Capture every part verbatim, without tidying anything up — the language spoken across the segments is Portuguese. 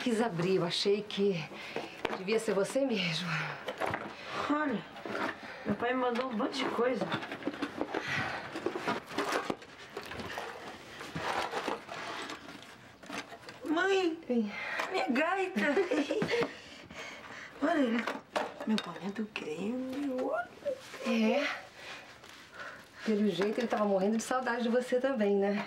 quis abrir. Eu achei que devia ser você mesmo. Olha, meu pai me mandou um monte de coisa. Mãe, Sim. minha gaita. Olha, meu boné do Grêmio. É. Pelo jeito, ele tava morrendo de saudade de você também, né?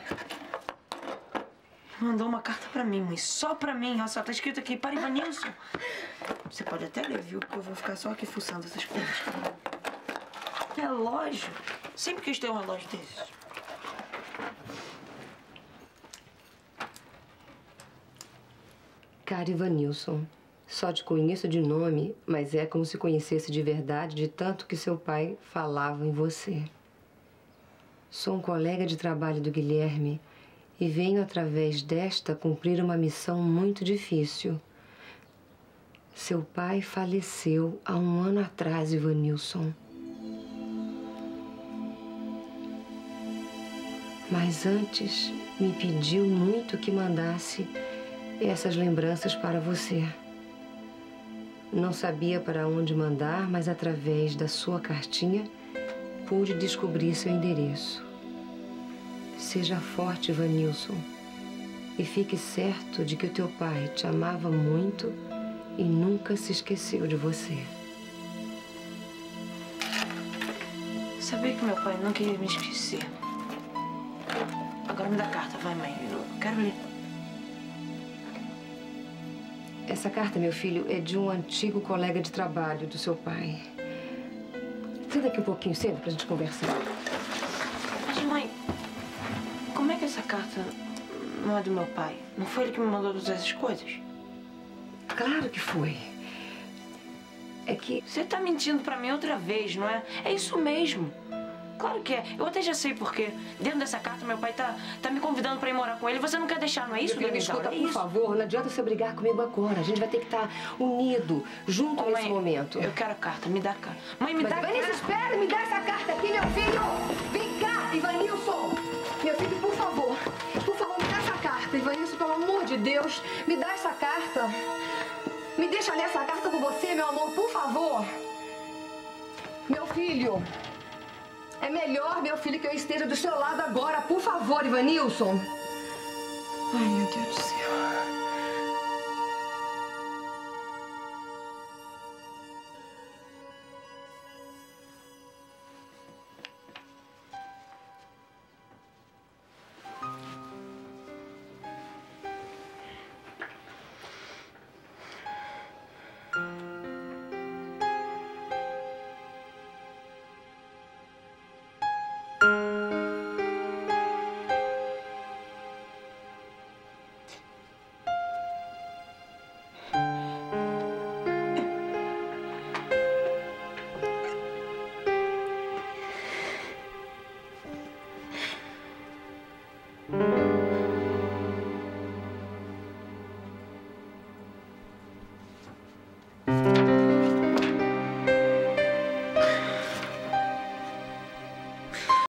Mandou uma carta pra mim, mãe. Só pra mim. Olha só, tá escrito aqui, para Ivanilson. Você pode até ler, viu? Porque eu vou ficar só aqui fuçando essas coisas. Relógio. Sempre quis ter um relógio desses. Cara Ivanilson, só te conheço de nome, mas é como se conhecesse de verdade de tanto que seu pai falava em você. Sou um colega de trabalho do Guilherme e venho através desta cumprir uma missão muito difícil. Seu pai faleceu há um ano atrás, Ivanilson. Mas antes me pediu muito que mandasse essas lembranças para você. Não sabia para onde mandar, mas através da sua cartinha pude descobrir seu endereço. Seja forte, Ivanilson, e fique certo de que o teu pai te amava muito e nunca se esqueceu de você. Sabia que meu pai não queria me esquecer. Agora me dá a carta, vai, mãe. Eu quero ler. Essa carta, meu filho, é de um antigo colega de trabalho do seu pai. Senta aqui um pouquinho, senta pra gente conversar. Mas, mãe, como é que essa carta não é do meu pai? Não foi ele que me mandou todas essas coisas? Claro que foi. É que... Você tá mentindo pra mim outra vez, não é? É isso mesmo. Claro que é. Eu até já sei por quê. Dentro dessa carta, meu pai tá, tá me convidando pra ir morar com ele. Você não quer deixar, não é isso, Meu filho, me Daniela? escuta, É por isso. favor. Não adianta você brigar comigo agora. A gente vai ter que estar unido, junto Ô, nesse mãe, momento. Eu quero a carta. Me dá a carta. Mãe, me Mas, dá a Ivanilson, carta. espera! Me dá essa carta aqui, meu filho! Vem cá, Ivanilson! Meu filho, por favor. Por favor, me dá essa carta. Ivanilson, pelo amor de Deus, me dá essa carta. Me deixa ler essa carta com você, meu amor, por favor. Meu filho, é melhor, meu filho, que eu esteja do seu lado agora. Por favor, Ivanilson. Ai, meu Deus do céu.